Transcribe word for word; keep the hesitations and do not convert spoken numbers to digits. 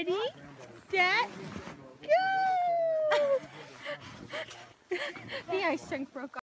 Ready, set, go! The ice chunk broke off.